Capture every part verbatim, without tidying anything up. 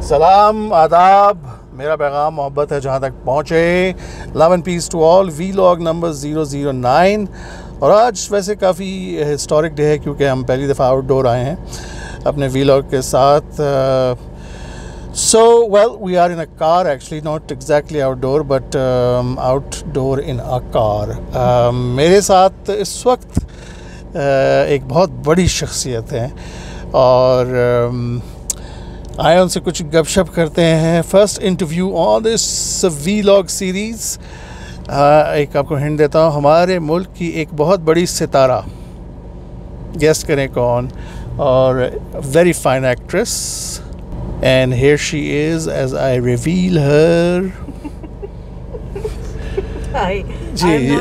सलाम आदाब, मेरा पैगाम मोहब्बत है जहाँ तक पहुँचे। Love and peace to all. Vlog number zero zero nine. और आज वैसे काफ़ी हिस्टोरिक डे है क्योंकि हम पहली दफ़ा आउटडोर आए हैं अपने वी लॉग के साथ। So well we are in a car, actually not exactly outdoor but outdoor in a car. मेरे साथ इस वक्त uh, एक बहुत बड़ी शख्सियत है और um, आए उनसे कुछ गपशप करते हैं। First interview on this vlog series. एक आपको हिंट देता हूँ, हमारे मुल्क की एक बहुत बड़ी सितारा, गेस्ट करें कौन, और very fine actress, and here she is as I reveal her. जी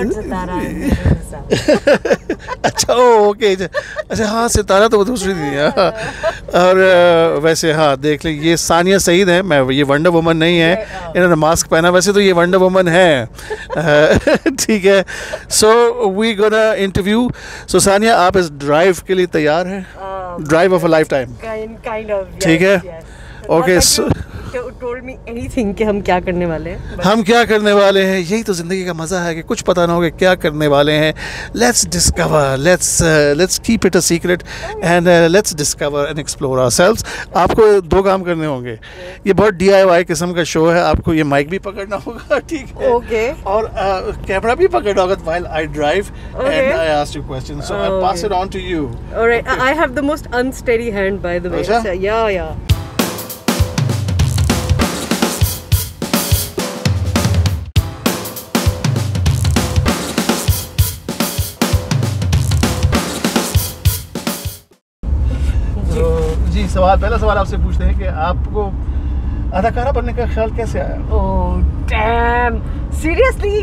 अच्छा ओके अच्छा हाँ, सितारा तो वो दूसरी थी। हाँ। और वैसे हाँ देख ले, ये सानिया सईद है, मैं ये वंडर वुमन नहीं है, इन्होंने मास्क पहना, वैसे तो ये वंडर वुमन है। ठीक है, so we gonna interview. So Sania, आप इस ड्राइव के लिए तैयार हैं? Drive of a lifetime. ठीक है, ओके। told me anything कि हम क्या करने वाले हैं। हम क्या करने वाले हैं, यही तो ज़िंदगी का मज़ा है कि कुछ पता ना हो कि क्या करने वाले हैं। Let's discover, let's let's keep it a secret and let's discover and explore ourselves. आपको दो काम करने होंगे, ये बहुत डी आई वाई किस्म का शो है, आपको ये माइक भी पकड़ना होगा, ठीक है, ओके, और कैमरा भी पकड़ना होगा while I drive and I ask you questions, so I pass it on to you. Alright, I have the most unsteady hand by the way. Yeah yeah जी, सवाल पहला सवाल आपसे पूछते हैं कि आपको अदाकारा बनने का ख्याल कैसे आया? Oh damn, seriously?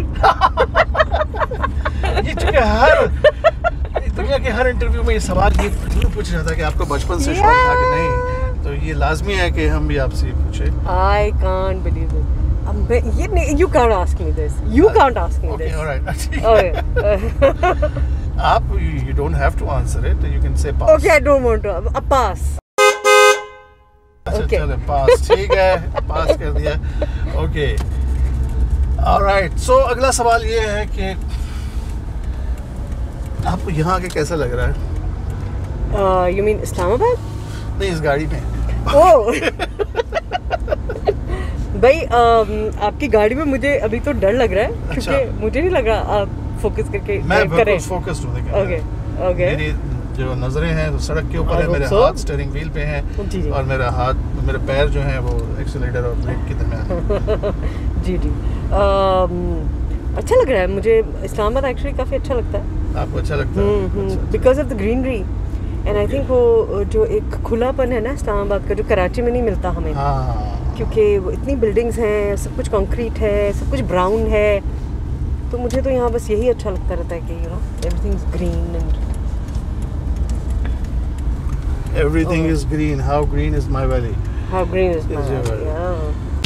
ये चूंकि हर दुनिया के हर इंटरव्यू में ये सवाल ये जरूर पूछा जाता है कि आपको बचपन से शौक था कि नहीं, तो ये लाजमी है कि हम भी आपसे ये पूछे। I can't believe it. ये नहीं, you can't ask me this. You can't ask me this. Okay, all right. Okay. आप you don't have to answer it. You can say pass. Okay, I don't want to. A pass. अच्छा चलो पास, ठीक है, पास कर दिया। Okay, alright. सो अगला सवाल ये है कि आपको यहाँ आके कैसा लग रहा है? You mean Islamabad? नहीं, इस गाड़ी में। ओह भाई, uh, आपकी गाड़ी में मुझे अभी तो डर लग रहा है। अच्छा। क्योंकि मुझे नहीं लग रहा आप फोकस करके मैं बिल्कुल फोकस्ड हूँ। ओके ओके, मेरी जो नजरें हैं वो सड़क के ऊपर है, मेरे so? हाथ स्टीयरिंग व्हील पे हैं जी जी। और मेरा हाथ, मेरे पैर जो हैं वो एक्सीलरेटर और ब्रेक के दरमियान। जी जी, um, अच्छा लग रहा है मुझे। इस्लामाबाद एक्चुअली काफ़ी अच्छा लगता है। आपको अच्छा लगता है? Because of the greenery and I think वो जो एक खुलापन है ना इस्लामाबाद का, जो कराची में नहीं मिलता हमें। हाँ। क्योंकि वो इतनी बिल्डिंग्स हैं, सब कुछ कंक्रीट है, सब कुछ ब्राउन है, तो मुझे तो यहाँ बस यही अच्छा लगता रहता है कि you know everything is green and everything oh. is green. How green is my valley? How green is my is valley? Yeah.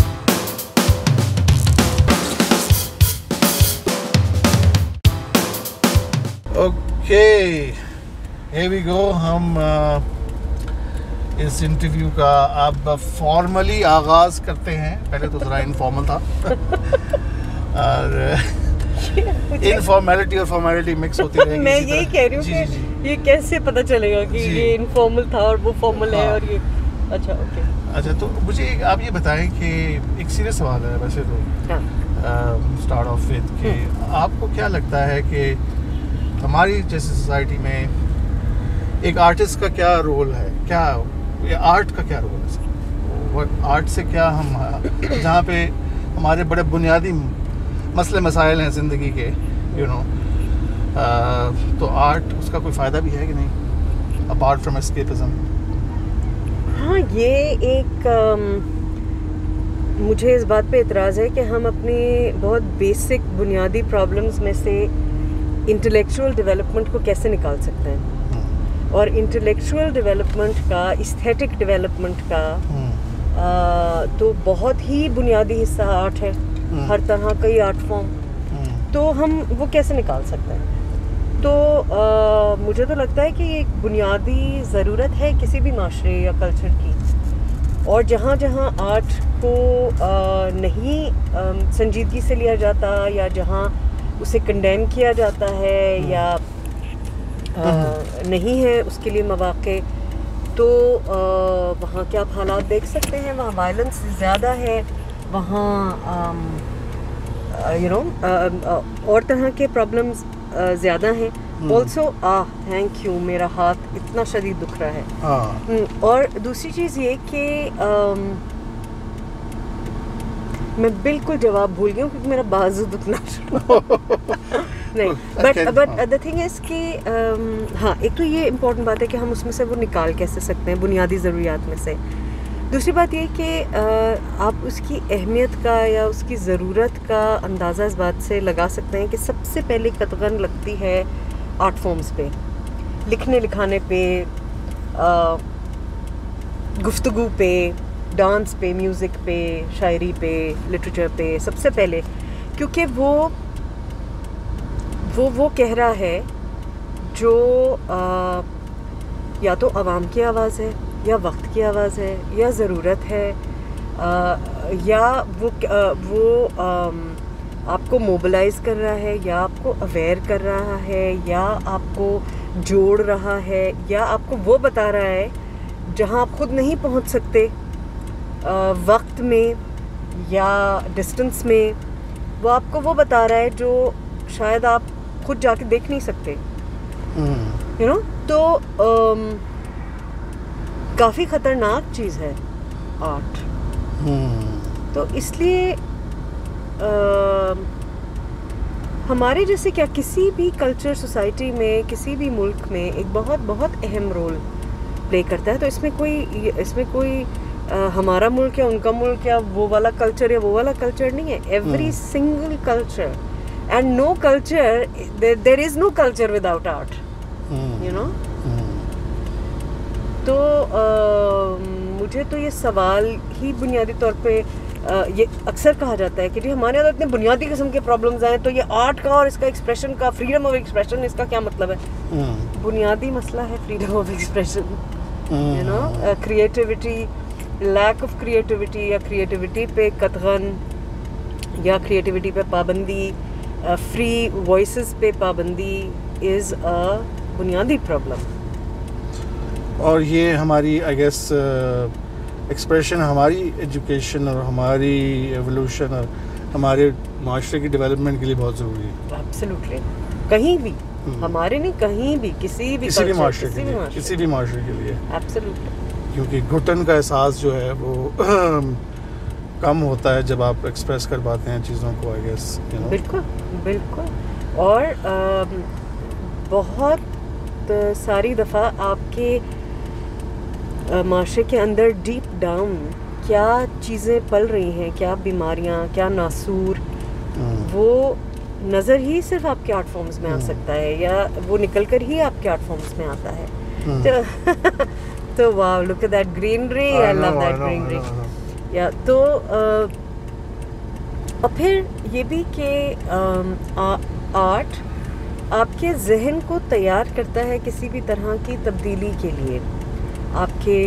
Okay, here we go. हम uh, इस इंटरव्यू का अब फॉर्मली आगाज करते हैं। पहले तो ज़रा इनफॉर्मल था और इनफॉर्मेलिटी और फॉर्मेलिटी मिक्स होती रहेगी। मैं यही कह रही हूँ कि ये कैसे पता चलेगा कि ये इनफॉर्मल था और वो फॉर्मल है। हाँ। और ये अच्छा ओके अच्छा, तो मुझे आप ये बताएं कि एक सीरियस सवाल है वैसे तो, स्टार्ट ऑफ विद कि आपको क्या लगता है कि हमारी जैसी सोसाइटी में एक आर्टिस्ट का क्या रोल है? क्या आर्ट का क्या रोल है? आर्ट से क्या हम, जहाँ पे हमारे बड़े बुनियादी मसले मसाइल हैं ज़िंदगी के, यू नो, तो आर्ट, उसका कोई फ़ायदा भी है कि नहीं अपार्ट फ्रॉम एस्केपिज्म? हाँ, ये एक um, मुझे इस बात पे इतराज़ है कि हम अपनी बहुत बेसिक बुनियादी प्रॉब्लम्स में से इंटेलेक्चुअल डेवलपमेंट को कैसे निकाल सकते हैं। hmm. और इंटेलेक्चुअल डेवलपमेंट का, एस्थेटिक डेवलपमेंट का uh, तो बहुत ही बुनियादी हिस्सा आर्ट है। hmm. हर तरह का ही आर्ट फॉर्म, hmm. तो हम वो कैसे निकाल सकते हैं? तो आ, मुझे तो लगता है कि एक बुनियादी ज़रूरत है किसी भी माशरे या कल्चर की और जहाँ जहाँ आर्ट को आ, नहीं आ, संजीदगी से लिया जाता, या जहाँ उसे कंडेम किया जाता है, या आ, नहीं है उसके लिए मौक़े, तो आ, वहाँ के आप हालात देख सकते हैं। वहाँ वायलेंस ज़्यादा है, वहाँ यू नो और तरह के प्रॉब्लम्स ज़्यादा हैं। ऑल्सो आ थैंक यू, मेरा हाथ इतना शदीद दुख रहा है। हाँ। और दूसरी चीज़ ये कि मैं बिल्कुल जवाब भूल गई हूँ क्योंकि मेरा बाजू दुखना शुरू नहीं, but but the thing is कि हाँ, एक तो ये इम्पोर्टेंट बात है कि हम उसमें से वो निकाल कैसे सकते हैं बुनियादी ज़रूरियात में से। दूसरी बात ये कि आप उसकी अहमियत का या उसकी ज़रूरत का अंदाज़ा इस बात से लगा सकते हैं कि सबसे पहले कतगन लगती है आर्ट फॉर्म्स पे, लिखने लिखाने पे, गुफ्तगू पे, डांस पे, म्यूज़िक पे, शायरी पे, लिटरेचर पे सबसे पहले, क्योंकि वो वो वो कह रहा है जो आ, या तो आवाम की आवाज़ है, या वक्त की आवाज़ है, या ज़रूरत है, आ, या वो आ, वो आ, आपको मोबिलाइज़ कर रहा है, या आपको अवेयर कर रहा है, या आपको जोड़ रहा है, या आपको वो बता रहा है जहाँ आप खुद नहीं पहुँच सकते आ, वक्त में या डिस्टेंस में। वो आपको वो बता रहा है जो शायद आप खुद जाके देख नहीं सकते, यू नो। तो um, काफ़ी ख़तरनाक चीज़ है आर्ट। तो इसलिए uh, हमारे जैसे क्या किसी भी कल्चर सोसाइटी में, किसी भी मुल्क में एक बहुत बहुत अहम रोल प्ले करता है। तो इसमें कोई इसमें कोई uh, हमारा मुल्क या उनका मुल्क या वो वाला कल्चर या वो वाला कल्चर नहीं है। Every single culture and no culture, there, there is no culture without art, mm. you know. mm. तो uh, मुझे तो ये सवाल ही बुनियादी तौर पे uh, ये अक्सर कहा जाता है कि जी हमारे अंदर इतने बुनियादी किस्म के प्रॉब्लम्स हैं, तो ये आर्ट का और इसका एक्सप्रेशन का, फ्रीडम ऑफ एक्सप्रेशन, इसका क्या मतलब है? mm. बुनियादी मसला है freedom of expression, you know. Creativity, lack of creativity या क्रिएटिविटी पे कतगन या क्रिएटिविटी पे पाबंदी, फ्री uh, वॉइसेस पे पाबंदी इज़ अ बुनियादी प्रॉब्लम। और ये हमारी आई गेस एक्सप्रेशन, हमारी एजुकेशन और हमारी एवोल्यूशन और हमारे माशरे की डेवलपमेंट के लिए बहुत ज़रूरी है। एब्सोल्युटली, कहीं भी हमारे नहीं, कहीं भी किसी भी किसी भी माशरे के लिए, किसी भी माशरे के लिए एब्सोल्युटली, क्योंकि घुटन का एहसास जो है वो कम होता है जब आप एक्सप्रेस कर पाते हैं चीज़ों को, आई गेस, यू नो। बिल्कुल बिल्कुल। और आ, बहुत सारी दफ़ा आपके माशरे के अंदर डीप डाउन क्या चीज़ें पल रही हैं, क्या बीमारियां, क्या नासूर, वो नज़र ही सिर्फ आपके आर्ट फॉर्म्स में आ सकता है, या वो निकल कर ही आपके आर्ट फॉर्म्स में आता है। तो तो वाह, look at that greenery, I love that greenery. या तो आ, और फिर ये भी कि आर्ट आपके जहन को तैयार करता है किसी भी तरह की तब्दीली के लिए, आपके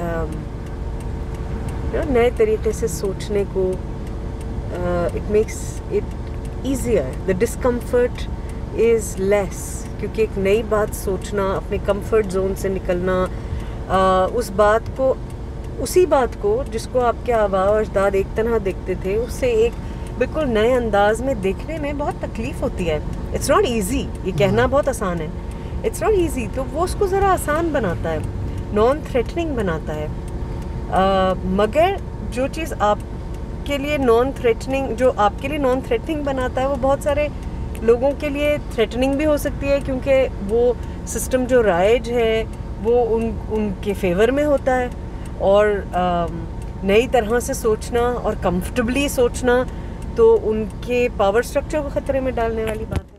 नए तरीके से सोचने को। It makes it easier, the discomfort is less, क्योंकि एक नई बात सोचना, अपने कंफर्ट जोन से निकलना, uh, उस बात को उसी बात को जिसको आपके आबा और अजदाद एक तरह देखते थे, उससे एक बिल्कुल नए अंदाज में देखने में बहुत तकलीफ़ होती है। इट्स नॉट ईजी, ये कहना बहुत आसान है, इट्स नॉट ईजी। तो वो उसको ज़रा आसान बनाता है, नॉन थ्रेटनिंग बनाता है। uh, मगर जो चीज़ आपके लिए नॉन थ्रेटनिंग जो आपके लिए नॉन थ्रेटनिंग बनाता है, वो बहुत सारे लोगों के लिए थ्रेटनिंग भी हो सकती है, क्योंकि वो सिस्टम जो राइज है वो उन उनके फेवर में होता है। और नई तरह से सोचना और कंफर्टेबली सोचना तो उनके पावर स्ट्रक्चर को ख़तरे में डालने वाली बात है।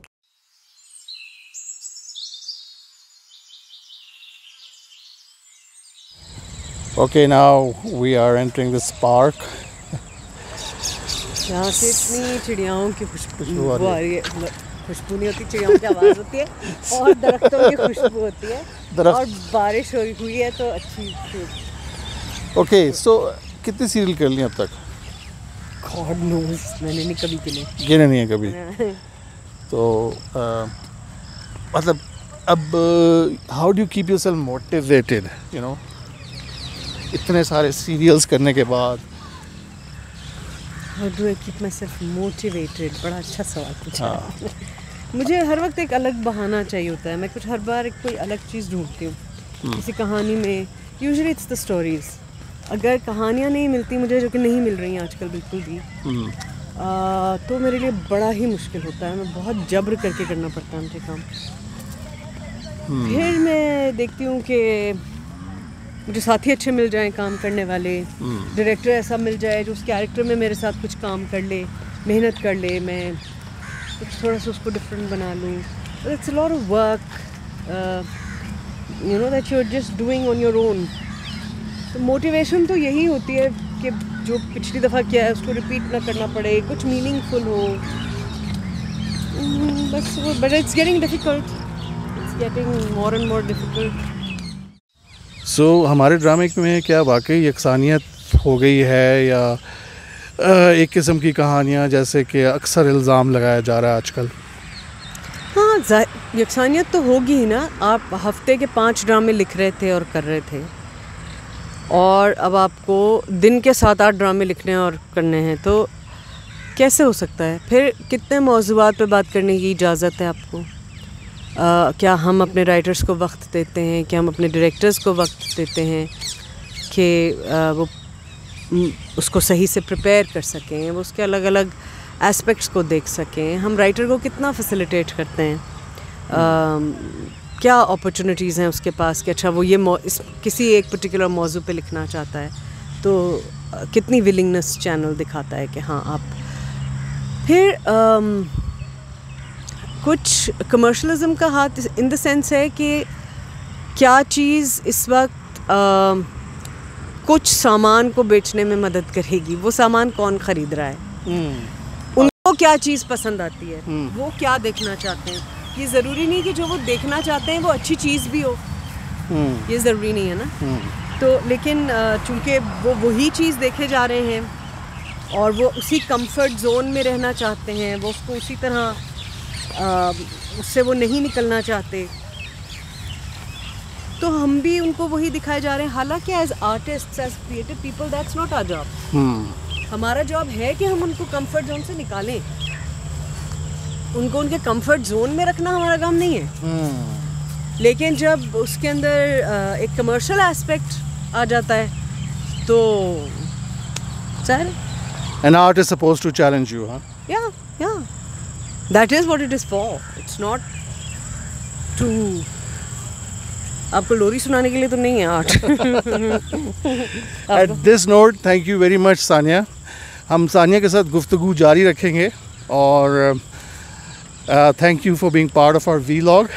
Okay, now we are entering this park. यहाँ से इतनी चिड़ियाओं की खुशबू आ रही है, खुशबू नहीं होती, चिड़ियाओं की आवाज़ होती है और दरख्तों की खुशबू होती है, और बारिश हुई हुई है तो अच्छी ओके सो कितने सीरियल कर लिए अब तक? गॉड नोज, मैंने नहीं कभी गिने गिने नहीं है कभी। तो uh, मतलब अब how do you keep yourself motivated, you know, इतने सारे सीरियल्स करने के बाद? How do I keep myself motivated, बड़ा अच्छा सवाल पूछा। हाँ। मुझे हर वक्त एक अलग बहाना चाहिए होता है। मैं कुछ हर बार एक कोई अलग चीज़ ढूंढती हूँ किसी कहानी में। Usually it's the stories. अगर कहानियाँ नहीं मिलती मुझे, जो कि नहीं मिल रही हैं आजकल बिल्कुल भी, आ, तो मेरे लिए बड़ा ही मुश्किल होता है। मैं बहुत जब्र करके करना पड़ता है मुझे काम। फिर मैं देखती हूँ कि मुझे साथी अच्छे मिल जाएं काम करने वाले, डायरेक्टर ऐसा मिल जाए जो उस कैरेक्टर में मेरे साथ कुछ काम कर ले, मेहनत कर ले, मैं कुछ थोड़ा सा उसको डिफरेंट बना लूँ। It's a lot of work, you know, that you are just doing on your own. तो मोटिवेशन तो यही होती है कि जो पिछली दफ़ा किया है उसको रिपीट ना करना पड़े, कुछ मीनिंगफुल हो। mm, बस वो, but it's getting difficult, it's getting more and more difficult. So so, हमारे ड्रामे में क्या वाकई यकसानियत हो गई है, या एक किस्म की कहानियाँ जैसे कि अक्सर इल्ज़ाम लगाया जा रहा है आजकल? हाँ, यकसानियत तो होगी ही ना। आप हफ्ते के पाँच ड्रामे लिख रहे थे और कर रहे थे, और अब आपको दिन के सात आठ ड्रामे लिखने और करने हैं, तो कैसे हो सकता है? फिर कितने मौज़ूआत पे बात करने की इजाज़त है आपको? आ, क्या हम अपने राइटर्स को वक्त देते हैं? क्या हम अपने डायरेक्टर्स को वक्त देते हैं कि वो उसको सही से प्रिपेयर कर सकें, वो उसके अलग अलग एस्पेक्ट्स को देख सकें? हम राइटर को कितना फैसिलिटेट करते हैं? आ, क्या अपॉर्चुनिटीज़ हैं उसके पास कि अच्छा वो ये इस किसी एक पर्टिकुलर मौजू पे लिखना चाहता है, तो आ, कितनी विलिंगनेस चैनल दिखाता है कि हाँ आप। फिर आम, कुछ कमर्शलिज्म का हाथ इन द सेंस है कि क्या चीज़ इस वक्त आ, कुछ सामान को बेचने में मदद करेगी, वो सामान कौन ख़रीद रहा है, hmm. उनको क्या चीज़ पसंद आती है, hmm. वो क्या देखना चाहते हैं। ये ज़रूरी नहीं कि जो वो देखना चाहते हैं वो अच्छी चीज़ भी हो, hmm. ये ज़रूरी नहीं है ना। hmm. तो लेकिन चूँकि वो वही चीज़ देखे जा रहे हैं और वो उसी कंफर्ट जोन में रहना चाहते हैं, वो उसको उसी तरह आ, उससे वो नहीं निकलना चाहते, तो हम भी उनको वही दिखाए जा रहे हैं। हालांकि as artists, as creative people, that's not our job. हमारा जॉब है कि हम उनको कंफर्ट जोन से निकालें, उनको उनके कंफर्ट जोन में रखना हमारा काम नहीं है। hmm. लेकिन जब उसके अंदर एक कमर्शियल एस्पेक्ट आ जाता है तो sir, an art is supposed to challenge you, huh? Yeah, yeah. That is what it is for. It's not to आपको लोरी सुनाने के लिए तो नहीं है art. At this note, thank you very much Sania. हम सानिया के साथ गुफ्तगू जारी रखेंगे, और thank you for being part of our vlog.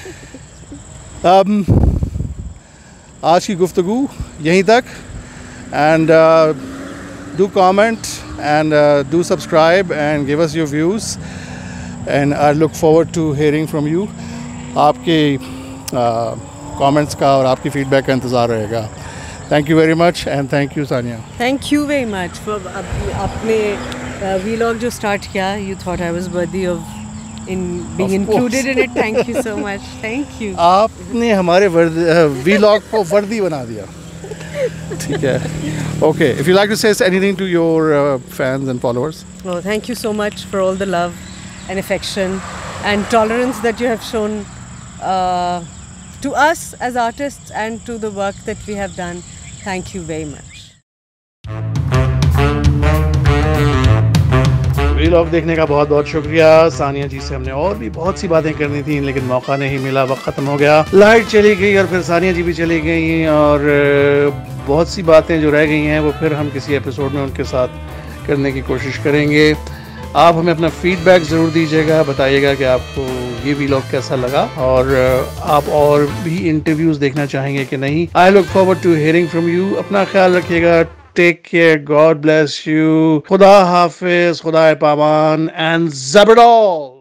आज की गुफ्तगू यहीं तक, and do comment and do subscribe and give us your views, and I look forward to hearing from you. आपके कमेंट्स uh, का और आपकी फीडबैक का इंतज़ार रहेगा। Thank you very much, and thank you Sania. Thank you very much for आपने vlog जो start किया, you thought I was worthy of in being included in it. Thank you so much, thank you. आपने हमारे vlog को worthy बना दिया, ठीक है। Okay, if you like to say anything to your fans and followers. Oh, thank you so much for all the love and affection and tolerance that you have shown uh, to us as artists and to the work that we have done. Thank you very much. Vlog देखने का बहुत बहुत शुक्रिया। सानिया जी से हमने और भी बहुत सी बातें करनी थी, लेकिन मौका नहीं मिला, वक्त ख़त्म हो गया, लाइट चली गई और फिर सानिया जी भी चली गई, और बहुत सी बातें जो रह गई हैं वो फिर हम किसी एपिसोड में उनके साथ करने की कोशिश करेंगे। आप हमें अपना फीडबैक ज़रूर दीजिएगा, बताइएगा कि आपको ये वीलॉग कैसा लगा, और आप और भी इंटरव्यूज़ देखना चाहेंगे कि नहीं। I look forward to hearing from you. अपना ख्याल रखिएगा, take care, God bless you, खुदा हाफिज, खुदा पामान, एंड ज़बरदस्त।